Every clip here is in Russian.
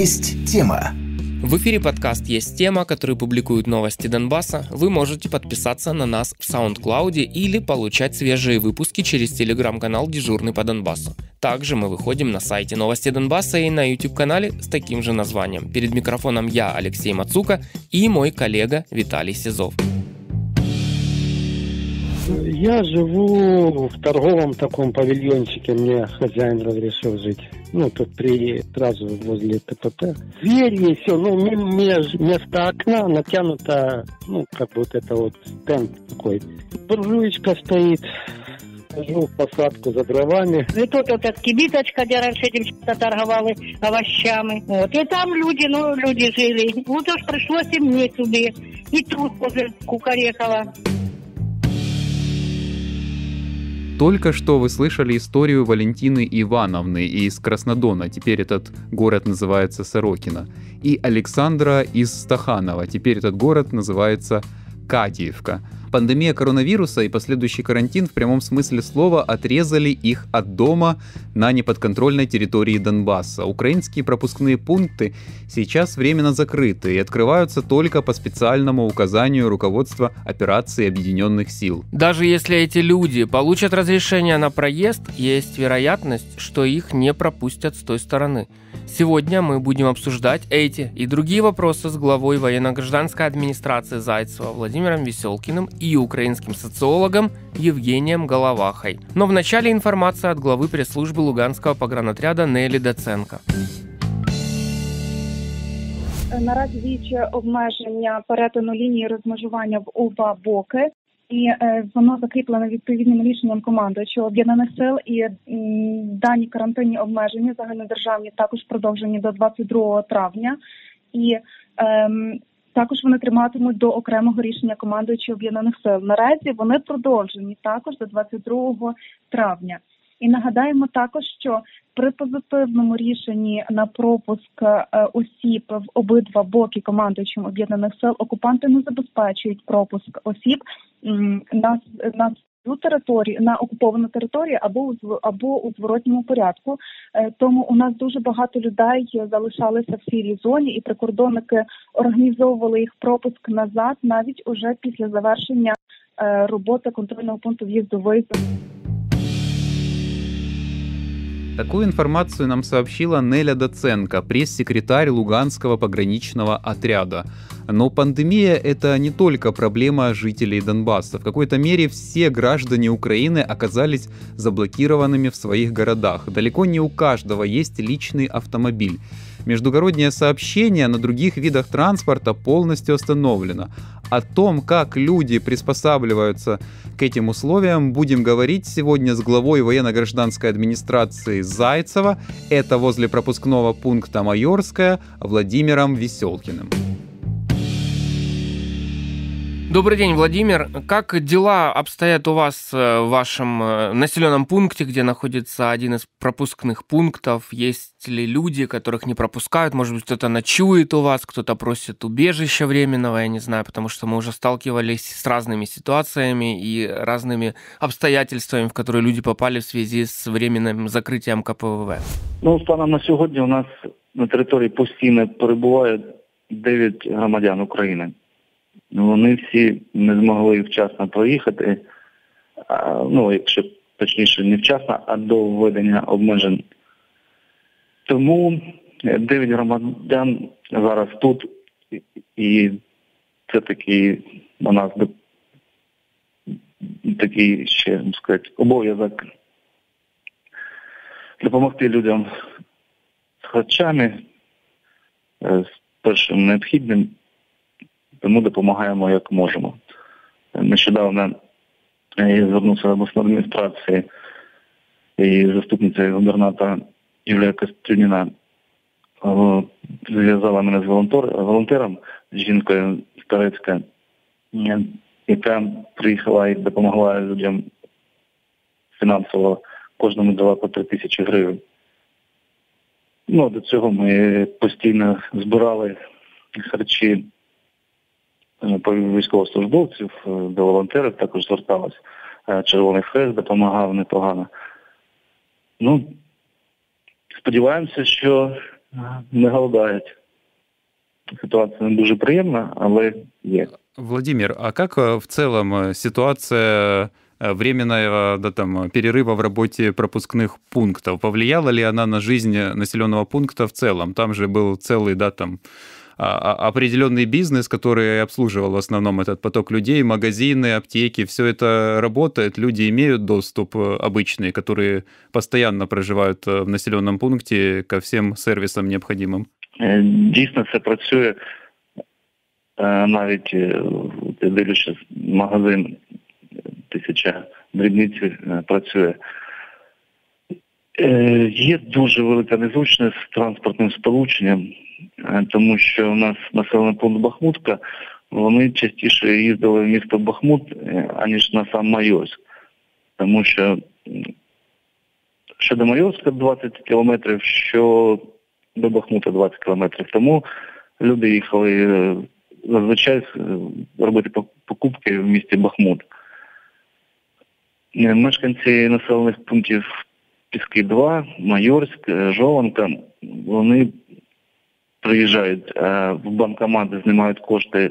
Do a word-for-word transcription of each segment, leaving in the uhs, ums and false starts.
Есть тема. В эфире подкаст «Есть тема», который публикует новости Донбасса. Вы можете подписаться на нас в SoundCloud или получать свежие выпуски через телеграм-канал «Дежурный по Донбассу». Также мы выходим на сайте «Новости Донбасса» и на YouTube-канале с таким же названием. Перед микрофоном я, Алексей Мацука, и мой коллега Виталий Сизов. Я живу в торговом таком павильончике, мне хозяин разрешил жить. Ну, тут при, сразу возле ТПТ. Дверь есть, все, ну, меж, вместо окна натянуто, ну, как бы вот это вот стенд такой. Буржуечка стоит, хожу в посадку за дровами. И тут вот эта кибиточка, где раньше этим что-то торговали овощами. Вот. И там люди, ну, люди жили. Вот уж пришлось и мне сюда. И тут уже кукарекала. Только что вы слышали историю Валентины Ивановны из Краснодона, теперь этот город называется Сорокино, и Александра из Стаханова, теперь этот город называется Катиевка. Пандемия коронавируса и последующий карантин в прямом смысле слова отрезали их от дома на неподконтрольной территории Донбасса. Украинские пропускные пункты сейчас временно закрыты и открываются только по специальному указанию руководства операции Объединенных сил. Даже если эти люди получат разрешение на проезд, есть вероятность, что их не пропустят с той стороны. Сегодня мы будем обсуждать эти и другие вопросы с главой военно-гражданской администрации Зайцева Владимиром Веселкиным и украинским социологом Евгением Головахой. Но вначале информация от главы пресс-службы Луганского погранотряда Нелі Даценко. Наразі діюче обмеження перетину лінії розмежування в оба боки. І е, воно закріплено відповідним рішенням командуючого Об'єднаних сил. І м, дані карантинні обмеження загальнодержавні також продовжені до двадцять другого травня. І е, також вони триматимуть до окремого рішення командуючого Об'єднаних сил. Наразі вони продовжені також до двадцять другого травня. І нагадаємо також, що при позитивному рішенні на пропуск осіб в обидва боки командуючим Об'єднаних сил окупанти не забезпечують пропуск осіб на, на цю територію, на окуповану територію або, або у зворотньому порядку. Тому у нас дуже багато людей залишалися в сірій зоні і прикордонники організовували їх пропуск назад навіть уже після завершення роботи контрольного пункту в'їзду-виїзду. Такую информацию нам сообщила Неля Даценко, пресс-секретарь Луганского пограничного отряда. Но пандемия – это не только проблема жителей Донбасса. В какой-то мере все граждане Украины оказались заблокированными в своих городах. Далеко не у каждого есть личный автомобиль. Междугороднее сообщение на других видах транспорта полностью остановлено. О том, как люди приспосабливаются к этим условиям, будем говорить сегодня с главой военно-гражданской администрации Зайцева, это возле пропускного пункта Майорская, Владимиром Веселкиным. Добрый день, Владимир. Как дела обстоят у вас в вашем населенном пункте, где находится один из пропускных пунктов? Есть ли люди, которых не пропускают? Может быть, кто-то ночует у вас, кто-то просит убежища временного, я не знаю, потому что мы уже сталкивались с разными ситуациями и разными обстоятельствами, в которые люди попали в связи с временным закрытием ка пе вэ вэ. Ну, станом на сьогодні у нас на території постійно перебувають дев'ять громадян України. Вони всі не змогли вчасно проїхати, ну, якщо точніше не вчасно, а до введення обмежень. Тому дев'ять громадян зараз тут, і це такий у нас такий ще, можна сказати, обов'язок допомогти людям з харчами, з першим необхідним. Тому допомагаємо, як можемо. Нещодавно я звернувся до обласної адміністрації і заступниця губернатора Юлія Костюніна зв'язала мене з волонтером, з жінкою з Торецька, яка приїхала і допомогла людям фінансово, кожному дала по три тисячі гривень. Ну, до цього ми постійно збирали харчі по військовослужбовців, до волонтерів також зверталась. Червоний Хрест допомагав непогано. Ну, сподіваємося, що не голодають. Ситуация не дуже приємна, але є. Владимир, а как в целом ситуация временного, да, там, перерыва в работе пропускных пунктов? Повлияла ли она на жизнь населенного пункта в целом? Там же был целый, да, там, определенный бизнес, который обслуживал в основном этот поток людей, магазины, аптеки, все это работает, люди имеют доступ обычный, которые постоянно проживают в населенном пункте ко всем сервисам необходимым? Дійсно, це працює. Навіть, дивлячись, магазин «Тисяча дрібниці» працює. Є дуже велика незручність з транспортним сполученням, тому що у нас населений пункт Бахмутка, вони частіше їздили в місто Бахмут, аніж на сам Майорськ. Тому що що до Майорська двадцять кілометрів, що до Бахмута двадцять кілометрів. Тому люди їхали зазвичай робити покупки в місті Бахмут. Мешканці населених пунктів Піски два, Майорськ, Жованка, вони приїжджають в банкомат, знімають кошти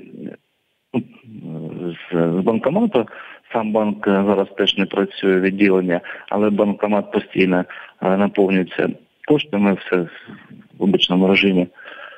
з банкомату. Сам банк зараз теж не працює, відділення, але банкомат постійно наповнюється коштами, все в обичному режимі.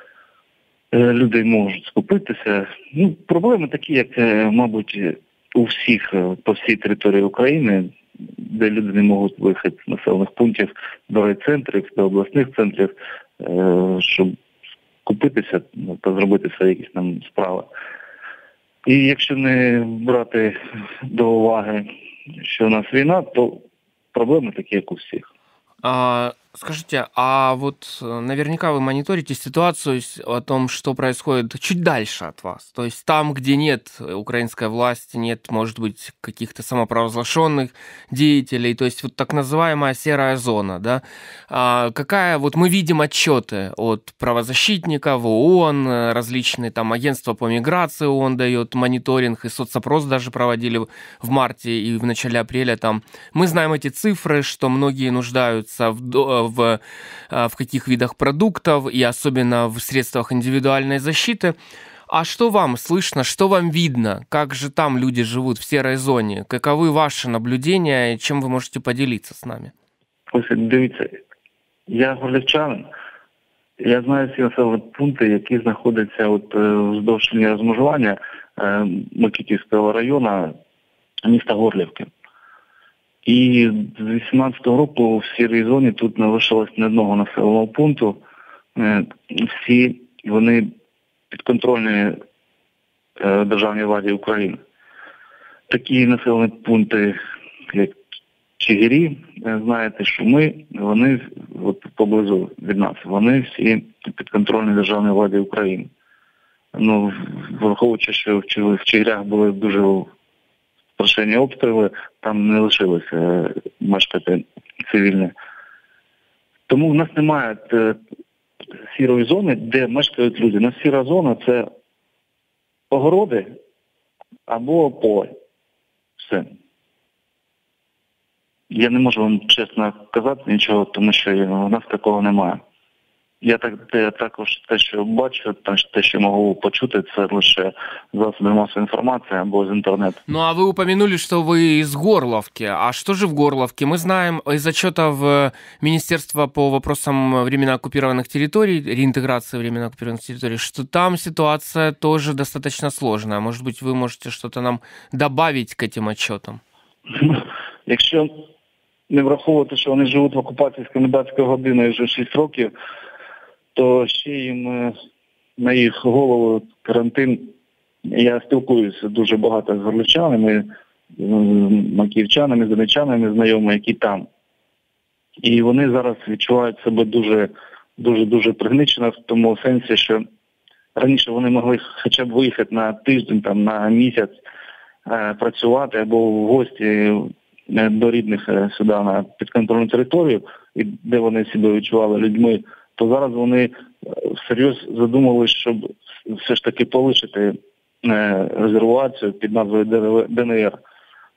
Люди можуть скупитися. Ну, проблеми такі, як, мабуть, у всіх, по всій території України, де люди не можуть виїхати з населених пунктів до райцентрів, до обласних центрів, щоб купитися та зробити свої якісь там справи. І якщо не брати до уваги, що у нас війна, то проблеми такі, як у всіх. А, скажите, а вот наверняка вы мониторите ситуацию о том, что происходит чуть дальше от вас. То есть там, где нет украинской власти, нет, может быть, каких-то самопровозглашенных деятелей, то есть вот так называемая серая зона, да? А какая, вот мы видим отчеты от правозащитников, ООН, различные там агентства по миграции ООН дает мониторинг, и соцопрос даже проводили в марте и в начале апреля там. Мы знаем эти цифры, что многие нуждаются в, в, в каких видах продуктов и особенно в средствах индивидуальной защиты. А что вам слышно, что вам видно? Как же там люди живут в серой зоне? Каковы ваши наблюдения и чем вы можете поделиться с нами? Ось, дивіться, я горлівчанин. Я знаю всі населені пункти, які знаходяться от вздовж лінії розмежування Микитівського району міста Горлівки. І з вісімнадцятого року в сірій зоні тут не лишилось ні одного населеного пункту. Всі вони підконтрольні державній владі України. Такі населені пункти, як Чигирі, знаєте, Шуми, вони от поблизу від нас, вони всі підконтрольні державній владі України. Ну, враховуючи, що в Чигирях були дуже страшенні обстріли, там не лишилося мешкати цивільне. Тому в нас немає сірої зони, де мешкають люди. У нас сіра зона – це огороди або поле. Все. Я не можу вам чесно казати нічого, тому що у нас такого немає. Я так я також те, що бачу, те, що можу почути, це лише засоби масової информации або из интернета. Ну, а вы упомянули, что вы из Горловки. А что же в Горловке? Мы знаем из отчетов Министерства по вопросам временно оккупированных территорий, реинтеграции временно оккупированных территорий, что там ситуация тоже достаточно сложная. Может быть, вы можете что-то нам добавить к этим отчетам? Якщо не враховувати, що вони живуть в окупації з комендантською годиною вже шість років, то ще їм на їх голову карантин. Я спілкуюся дуже багато з горлівчанами, макіївчанами, донеччанами, знайомими, які там. І вони зараз відчувають себе дуже, дуже, дуже пригнічено в тому сенсі, що раніше вони могли хоча б виїхати на тиждень, там, на місяць е, працювати або в гості до рідних е, сюди на підконтрольну територію, і де вони себе відчували людьми, то зараз вони всерйоз задумали, щоб все ж таки полишити резервацію під назвою Д Н Р.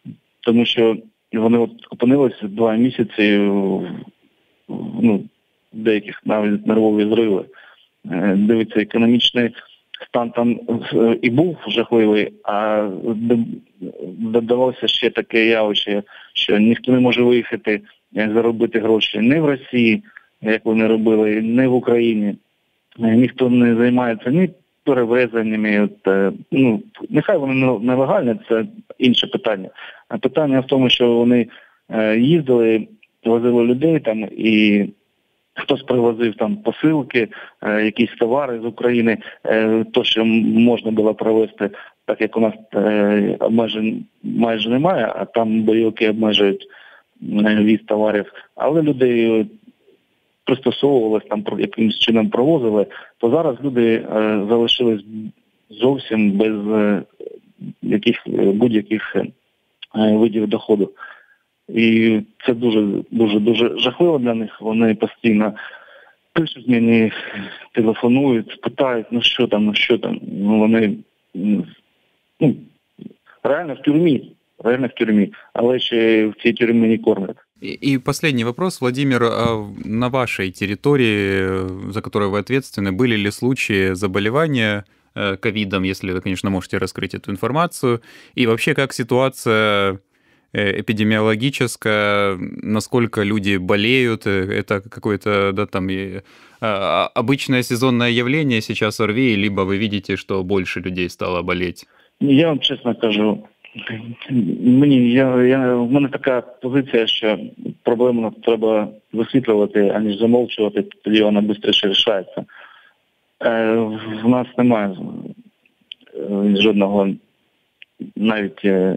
Тому що вони от опинилися два місяці ну, деяких навіть нервові зриви. Дивіться, економічний стан там і був жахливий, а додалося ще таке явище, що ніхто не може виїхати, заробити гроші ні в Росії, як вони робили, ні в Україні. Ніхто не займається ні перевезеннями. Ну, нехай вони нелегальні, це інше питання. А питання в тому, що вони їздили, возили людей там, і хтось привозив там посилки, якісь товари з України, то, що можна було привезти, так як у нас обмежень майже немає, а там бойовики обмежують віз товарів, але люди пристосовувалися, там якимось чином провозили, то зараз люди залишились зовсім без яких, будь-яких видів доходу. І це дуже, дуже, дуже жахливо для них. Вони постійно пишуть мені, телефонують, питають, ну що там, ну що там. Ну вони ну, реально в тюрмі, реально в тюрмі, але ще в цій тюрмі не кормят. И, и последний вопрос, Владимир, на вашей территории, за которую вы ответственны, были ли случаи заболевания ковидом, если вы, конечно, можете раскрыть эту информацию, и вообще как ситуация эпидемиологическая, насколько люди болеют, это какое-то, да, там, обычное сезонное явление сейчас в ОРВИ, либо вы видите, что больше людей стало болеть? Я вам чесно кажу, мені, я, я, в мене така позиція, що проблему треба висвітлювати, аніж замовчувати, тоді вона швидше рішається. Е, в нас немає жодного навіть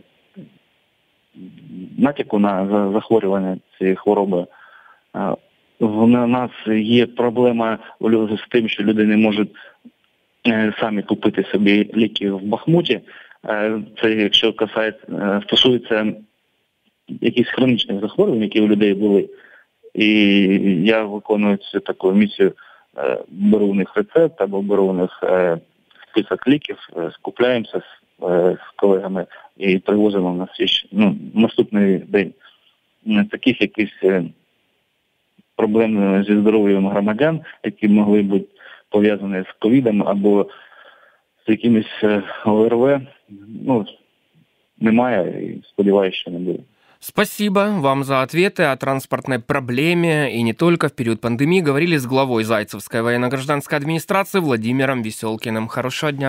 натяку на захворювання цієї хвороби. В нас є проблема з тим, що люди не можуть самі купити собі ліки в Бахмуті. Це якщо касається, стосується якихось хронічних захворювань, які у людей були. І я виконую цю таку місію, беру у них рецепт або беру у них список ліків, скупляємося з колегами і привозимо на свіж, ну, наступний день. Таких якісь проблем зі здоров'ям громадян, які могли бути пов'язані з ковідом або з якимись О Р В, ну, немає і сподіваюся, що не буде. Спасибо вам за ответы о транспортной проблеме и не только в период пандемии. Говорили с главой Зайцевской военно-гражданской администрации Владимиром Веселкиным. Хорошего дня.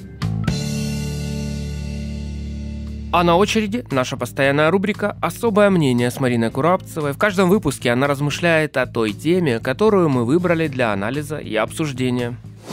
А на очереди наша постоянная рубрика «Особое мнение» с Мариной Курабцевой. В каждом выпуске она размышляет о той теме, которую мы выбрали для анализа и обсуждения.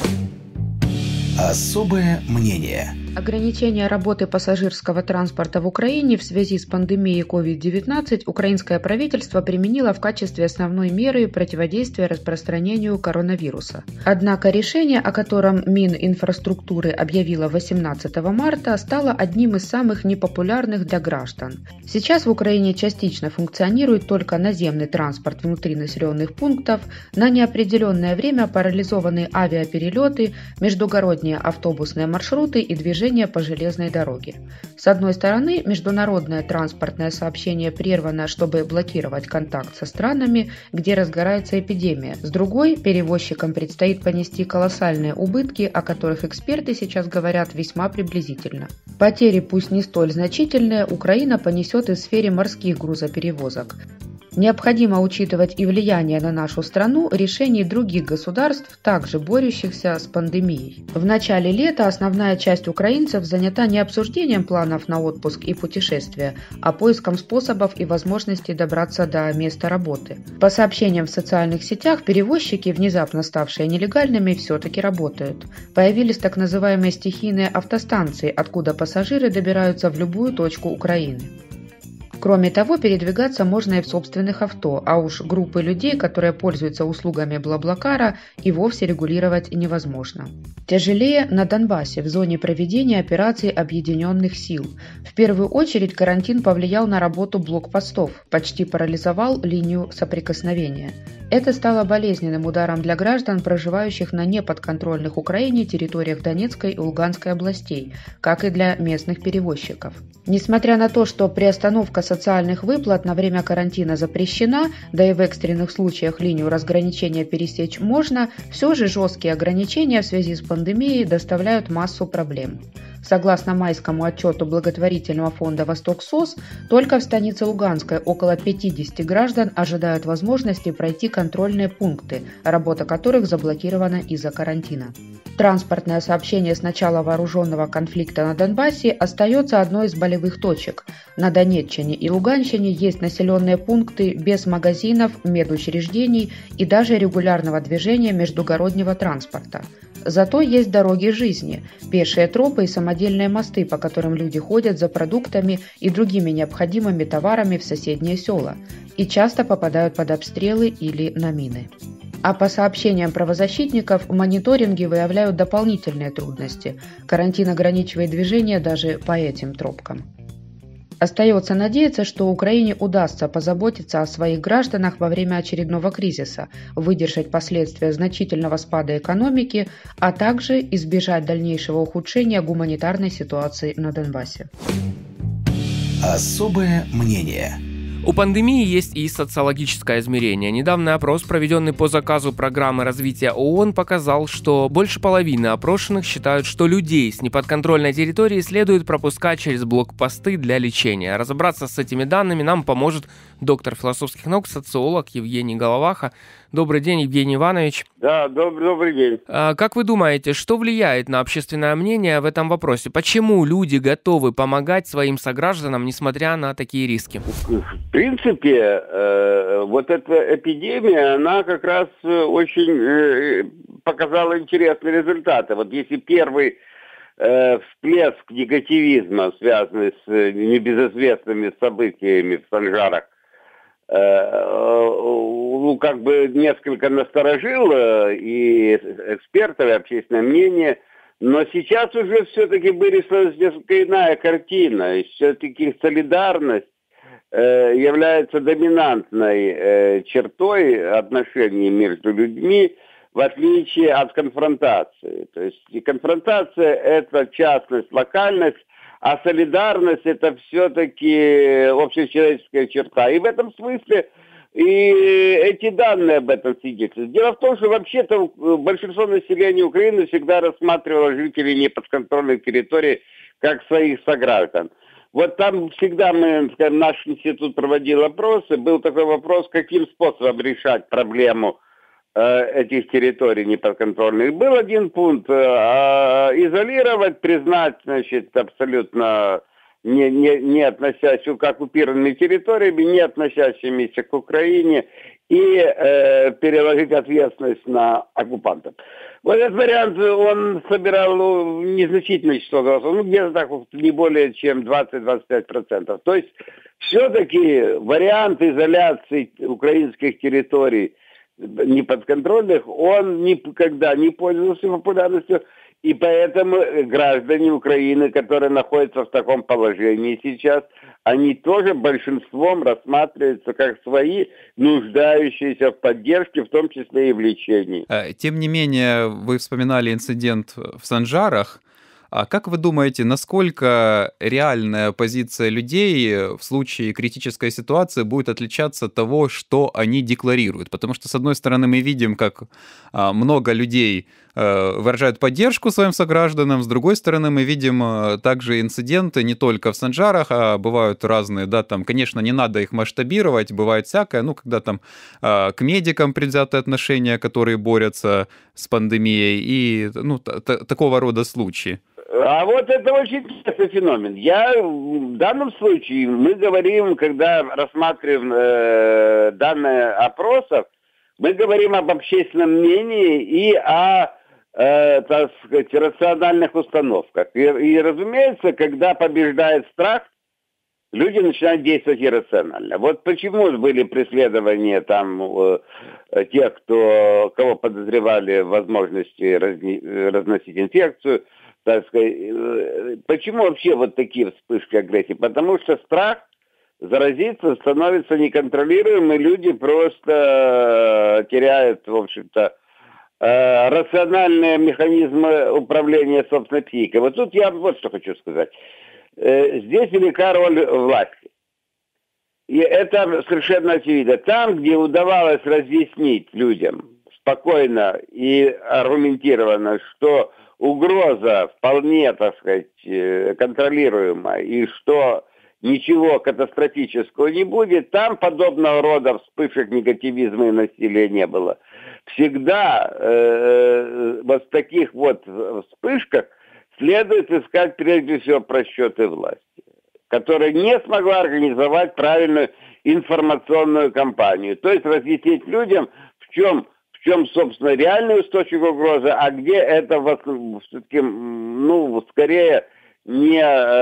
Особое мнение. Ограничение работы пассажирского транспорта в Украине в связи с пандемией ковид девятнадцать украинское правительство применило в качестве основной меры противодействия распространению коронавируса. Однако решение, о котором Мининфраструктуры объявило восемнадцатого марта, стало одним из самых непопулярных для граждан. Сейчас в Украине частично функционирует только наземный транспорт внутри населенных пунктов, на неопределенное время парализованы авиаперелеты, междугородние автобусные маршруты и движения по железной дороге. С одной стороны, международное транспортное сообщение прервано, чтобы блокировать контакт со странами, где разгорается эпидемия. С другой, перевозчикам предстоит понести колоссальные убытки, о которых эксперты сейчас говорят весьма приблизительно. Потери, пусть не столь значительные, Украина понесет и в сфере морских грузоперевозок. Необходимо учитывать и влияние на нашу страну решений других государств, также борющихся с пандемией. В начале лета основная часть украинцев занята не обсуждением планов на отпуск и путешествия, а поиском способов и возможностей добраться до места работы. По сообщениям в социальных сетях, перевозчики, внезапно ставшие нелегальными, все-таки работают. Появились так называемые стихийные автостанции, откуда пассажиры добираются в любую точку Украины. Кроме того, передвигаться можно и в собственных авто, а уж группы людей, которые пользуются услугами Блаблакара, и вовсе регулировать невозможно. Тяжелее на Донбассе в зоне проведения операций объединенных сил. В первую очередь карантин повлиял на работу блокпостов, почти парализовал линию соприкосновения. Это стало болезненным ударом для граждан, проживающих на неподконтрольных Украине территориях Донецкой и Луганской областей, как и для местных перевозчиков. Несмотря на то, что приостановка социальных выплат на время карантина запрещена, да и в экстренных случаях линию разграничения пересечь можно, все же жесткие ограничения в связи с пандемией доставляют массу проблем. Согласно майскому отчету благотворительного фонда «Восток-СОС», только в станице Луганской около пятьдесят граждан ожидают возможности пройти контрольные пункты, работа которых заблокирована из-за карантина. Транспортное сообщение с начала вооруженного конфликта на Донбассе остается одной из болевых точек. На Донеччине и Луганщине есть населенные пункты без магазинов, медучреждений и даже регулярного движения междугороднего транспорта. Зато есть дороги жизни, пешие тропы и самодельные мосты, по которым люди ходят за продуктами и другими необходимыми товарами в соседние села и часто попадают под обстрелы или на мины. А по сообщениям правозащитников, мониторинги выявляют дополнительные трудности. Карантин ограничивает движение даже по этим тропкам. Остается надеяться, что Украине удастся позаботиться о своих гражданах во время очередного кризиса, выдержать последствия значительного спада экономики, а также избежать дальнейшего ухудшения гуманитарной ситуации на Донбассе. Особое мнение. У пандемии есть и социологическое измерение. Недавний опрос, проведенный по заказу программы развития ООН, показал, что больше половины опрошенных считают, что людей с неподконтрольной территории следует пропускать через блокпосты для лечения. Разобраться с этими данными нам поможет доктор философских наук, социолог Евгений Головаха. Добрый день, Евгений Иванович. Да, доб- добрый день. А, как вы думаете, что влияет на общественное мнение в этом вопросе? Почему люди готовы помогать своим согражданам, несмотря на такие риски? В принципе, э, вот эта эпидемия, она как раз очень э, показала интересные результаты. Вот если первый э, всплеск негативизма, связанный с небезызвестными событиями в Санжарах, ну, как бы несколько насторожил и экспертов, и общественное мнение, но сейчас уже все-таки вырисовалась несколько иная картина, и все-таки солидарность э, является доминантной э, чертой отношений между людьми, в отличие от конфронтации. То есть и конфронтация – это частность, локальность, а солидарность – это все-таки общечеловеческая черта. И в этом смысле и эти данные об этом свидетельствуют. Дело в том, что вообще-то большинство населения Украины всегда рассматривало жителей неподконтрольных территорий как своих сограждан. Вот там всегда мы, скажем, наш институт проводил опросы, был такой вопрос, каким способом решать проблему этих территорий неподконтрольных. Был один пункт э, изолировать, признать, значит, абсолютно не, не, не относящимися к оккупированным территориям, не относящимися к Украине, и э, переложить ответственность на оккупантов. Вот этот вариант, он собирал ну, незначительное число голосов, ну где-то так, не более чем двадцать-двадцать пять процентов. То есть все-таки вариант изоляции украинских территорий неподконтрольных, он никогда не пользовался популярностью, и поэтому граждане Украины, которые находятся в таком положении сейчас, они тоже большинством рассматриваются как свои, нуждающиеся в поддержке, в том числе и в лечении. Тем не менее, вы вспоминали инцидент в Санжарах. А как вы думаете, насколько реальная позиция людей в случае критической ситуации будет отличаться от того, что они декларируют? Потому что, с одной стороны, мы видим, как много людей выражают поддержку своим согражданам, с другой стороны, мы видим также инциденты не только в Санжарах, а бывают разные, да, там, конечно, не надо их масштабировать, бывает всякое, ну, когда там к медикам предвзятое отношение, которые борются с пандемией, и, ну, т- такого рода случаи. А вот это очень интересный феномен. Я в данном случае, мы говорим, когда рассматриваем э, данные опросов, мы говорим об общественном мнении и о, э, так сказать, рациональных установках. И, и, разумеется, когда побеждает страх, люди начинают действовать иррационально. Вот почему были преследования там э, тех, кто, кого подозревали в возможности разни, разносить инфекцию, так сказать, почему вообще вот такие вспышки агрессии? Потому что страх заразиться становится неконтролируемым, и люди просто теряют, в общем-то, рациональные механизмы управления собственной психикой. Вот тут я вот что хочу сказать. Здесь велика роль власти. и это совершенно очевидно, там, где удавалось разъяснить людям спокойно и аргументированно, что угроза вполне, так сказать, контролируема, и что ничего катастрофического не будет, там подобного рода вспышек негативизма и насилия не было. Всегда э, вот в таких вот вспышках следует искать прежде всего просчеты власти, которая не смогла организовать правильную информационную кампанию. То есть разъяснить людям, в чем, в чем собственно, реальный источник угрозы, а где это все-таки, ну, скорее, не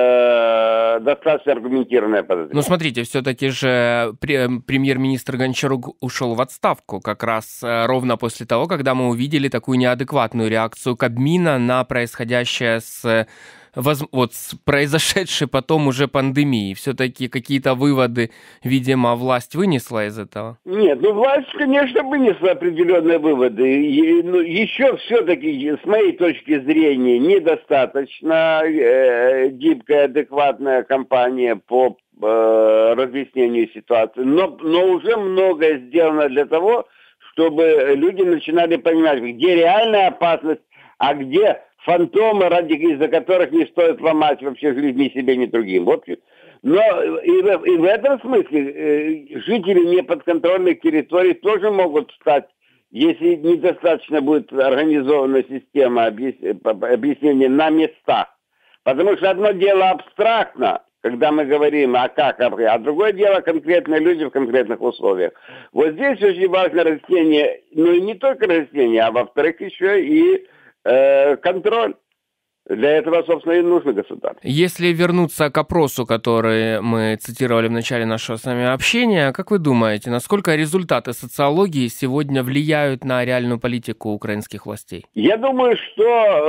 э, достаточно аргументированная подозрение. Ну, смотрите, все-таки же премьер-министр Гончарук ушел в отставку как раз ровно после того, когда мы увидели такую неадекватную реакцию Кабмина на происходящее с... вот с произошедшей потом уже пандемией. Все-таки какие-то выводы, видимо, власть вынесла из этого? Нет, ну власть, конечно, вынесла определенные выводы. И, ну, еще все-таки, с моей точки зрения, недостаточно э, гибкая, адекватная кампания по э, разъяснению ситуации. Но, но уже многое сделано для того, чтобы люди начинали понимать, где реальная опасность, а где фантомы, ради из-за которых не стоит ломать вообще жизнь ни себе, ни другим. Вот. Но и в, и в этом смысле э, жители неподконтрольных территорий тоже могут стать, если недостаточно будет организована система объяснения на местах. Потому что одно дело абстрактно, когда мы говорим, а как, а другое дело конкретные люди в конкретных условиях. Вот здесь очень важно разъяснение, ну и не только разъяснение, а во-вторых еще и контроль. Для этого, собственно, и нужно государство. Если вернуться к опросу, который мы цитировали в начале нашего с вами общения, как вы думаете, насколько результаты социологии сегодня влияют на реальную политику украинских властей? Я думаю, что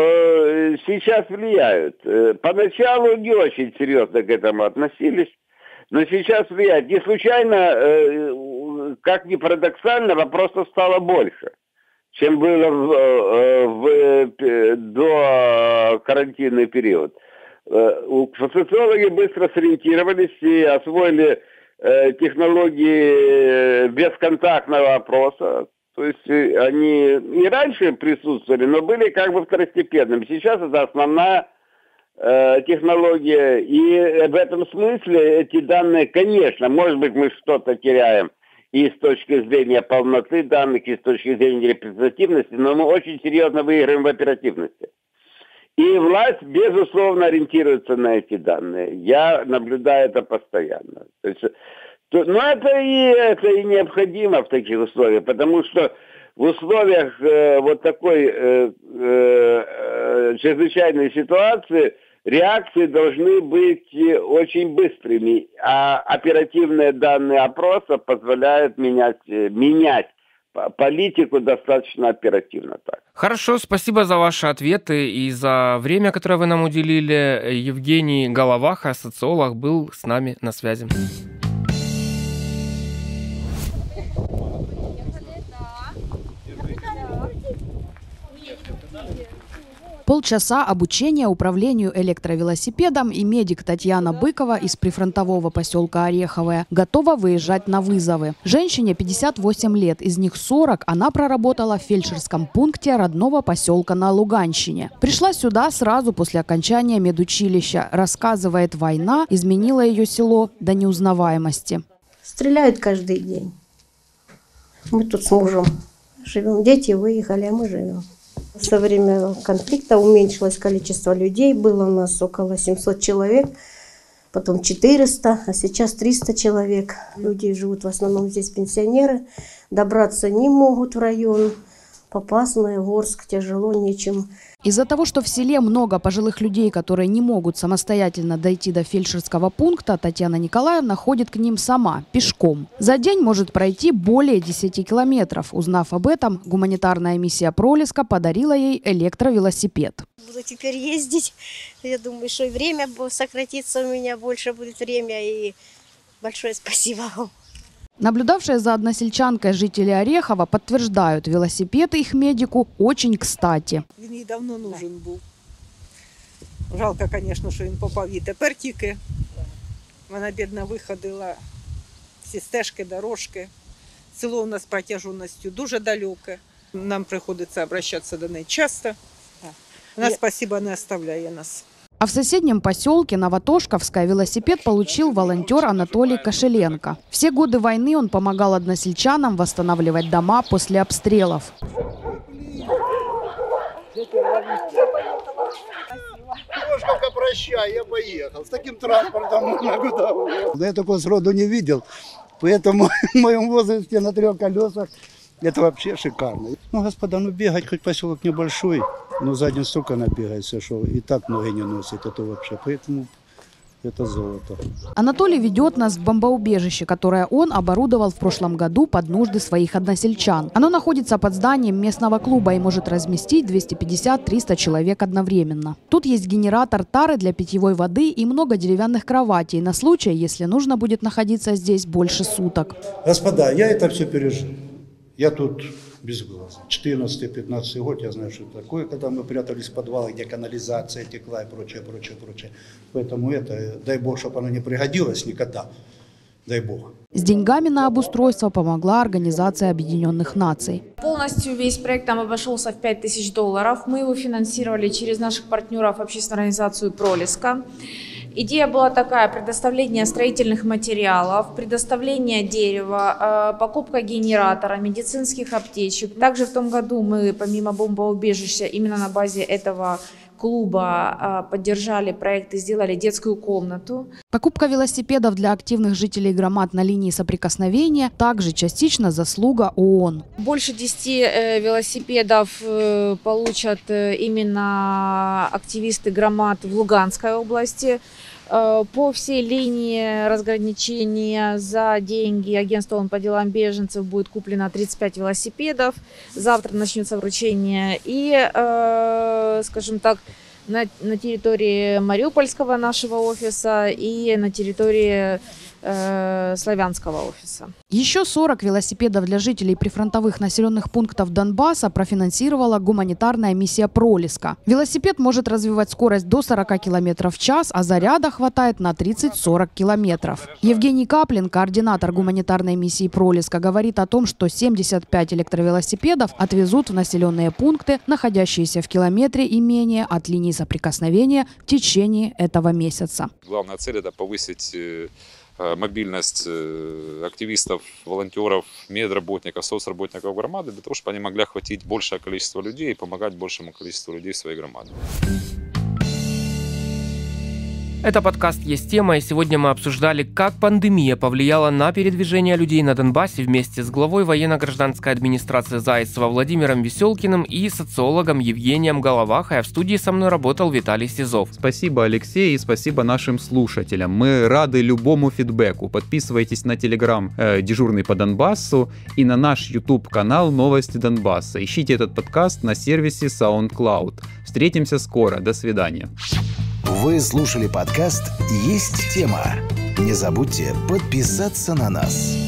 э, сейчас влияют. Поначалу не очень серьезно к этому относились, но сейчас влияют. Не случайно, э, как ни парадоксально, вопросов стало больше, чем было в, в, до карантинный период. Социологи быстро сориентировались и освоили технологии бесконтактного опроса. То есть они и раньше присутствовали, но были как бы второстепенными. Сейчас это основная технология. И в этом смысле эти данные, конечно, может быть, мы что-то теряем и с точки зрения полноты данных, и с точки зрения репрезентативности, но мы очень серьезно выиграем в оперативности. И власть, безусловно, ориентируется на эти данные. Я наблюдаю это постоянно. То есть, то, но это и, это и необходимо в таких условиях, потому что в условиях э, вот такой э, э, чрезвычайной ситуации реакции должны быть очень быстрыми, а оперативные данные опроса позволяют менять, менять политику достаточно оперативно. Так. Хорошо, спасибо за ваши ответы и за время, которое вы нам уделили. Евгений Головаха, социолог, был с нами на связи. Полчаса обучения управлению электровелосипедом, и медик Татьяна Быкова из прифронтового поселка Ореховое готова выезжать на вызовы. Женщине пятьдесят восемь лет, из них сорок она проработала в фельдшерском пункте родного поселка на Луганщине. Пришла сюда сразу после окончания медучилища. Рассказывает, война изменила ее село до неузнаваемости. Стреляют каждый день. Мы тут с мужем живем. Дети выехали, а мы живем. Со времени конфликта уменьшилось количество людей. Было у нас около семьсот человек, потом четыреста, а сейчас триста человек. Люди живут в основном здесь пенсионеры. Добраться не могут в район. Попасная, Горск, тяжело, нечем. Из-за того, что в селе много пожилых людей, которые не могут самостоятельно дойти до фельдшерского пункта, Татьяна Николаевна ходит к ним сама, пешком. За день может пройти более десяти километров. Узнав об этом, гуманитарная миссия «Пролеска» подарила ей электровелосипед. Буду теперь ездить. Я думаю, что и время сократится у меня, больше будет время. И большое спасибо вам. Наблюдавшие за односельчанкой жители Орехова подтверждают, велосипед их медику очень кстати. Він їй давно нужен був. Жалко, звісно, що він попав їй тепер тільки. Вона, бідна, виходила всі стежки, дорожки. Село у нас протяженістю дуже далеке. Нам приходиться обращатися до неї часто. Вона, спасибо, не оставляє нас. А в соседнем поселке Новотошковская велосипед получил волонтер Анатолий Кошеленко. Все годы войны он помогал односельчанам восстанавливать дома после обстрелов. Немножко прощай, я поехал. С таким транспортом можно куда угодно. Я такого сроду не видел, поэтому в моем возрасте на трех колесах это вообще шикарно. Ну, господа, ну бегать, хоть поселок небольшой, но задним столько набегается, что и так ноги не носит, это вообще, поэтому это золото. Анатолий ведет нас в бомбоубежище, которое он оборудовал в прошлом году под нужды своих односельчан. Оно находится под зданием местного клуба и может разместить двести пятьдесят - триста человек одновременно. Тут есть генератор тары для питьевой воды и много деревянных кроватей на случай, если нужно будет находиться здесь больше суток. Господа, я это все пережил. Я тут без глаза. четырнадцатый-пятнадцатый год, я знаю, что это такое, когда мы прятались в подвалах, где канализация текла и прочее, прочее, прочее. Поэтому это, дай бог, чтобы оно не пригодилось никогда. Дай бог. С деньгами на обустройство помогла Организация Объединенных Наций. Полностью весь проект нам обошелся в пять тысяч долларов. Мы его финансировали через наших партнеров, общественную организацию «Пролеска». Идея была такая: предоставление строительных материалов, предоставление дерева, покупка генератора, медицинских аптечек. Также в том году мы, помимо бомбоубежища, именно на базе этого клуба поддержали проект и сделали детскую комнату. Покупка велосипедов для активных жителей громад на линии соприкосновения также частично заслуга ООН. Больше десяти велосипедов получат именно активисты громад в Луганской области. По всей линии разграничения за деньги агентства ООН по делам беженцев будет куплено тридцать пять велосипедов. Завтра начнется вручение. И, скажем так, на, на территории Мариупольского нашего офиса и на территории э, Славянского офиса. Еще сорок велосипедов для жителей прифронтовых населенных пунктов Донбасса профинансировала гуманитарная миссия «Пролеска». Велосипед может развивать скорость до сорока километров в час, а заряда хватает на тридцать-сорок километров. Евгений Каплин, координатор гуманитарной миссии «Пролеска», говорит о том, что семьдесят пять электровелосипедов отвезут в населенные пункты, находящиеся в километре и менее от линии соприкосновения в течение этого месяца. Главная цель – это повысить мобильность активистов, волонтеров, медработников, соцработников громады, для того, чтобы они могли охватить большее количество людей и помогать большему количеству людей в своей громаде. Это подкаст «Есть тема», и сегодня мы обсуждали, как пандемия повлияла на передвижение людей на Донбассе вместе с главой военно-гражданской администрации Зайцева Владимиром Веселкиным и социологом Евгением Головахой. А в студии со мной работал Виталий Сизов. Спасибо, Алексей, и спасибо нашим слушателям. Мы рады любому фидбэку. Подписывайтесь на телеграм э, «Дежурный по Донбассу» и на наш YouTube-канал «Новости Донбасса». Ищите этот подкаст на сервисе SoundCloud. Встретимся скоро. До свидания. Вы слушали подкаст «Есть тема». Не забудьте подписаться на нас.